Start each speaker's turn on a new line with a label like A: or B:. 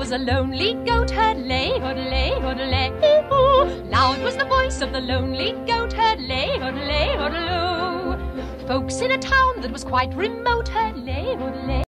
A: was a lonely goat herd, lay, hoodlay, hoodlay, ooh. Loud was the voice of the lonely goat herd, lay, hoodlay, hoodloo. Folks in a town that was quite remote, herd, lay, hoodlay.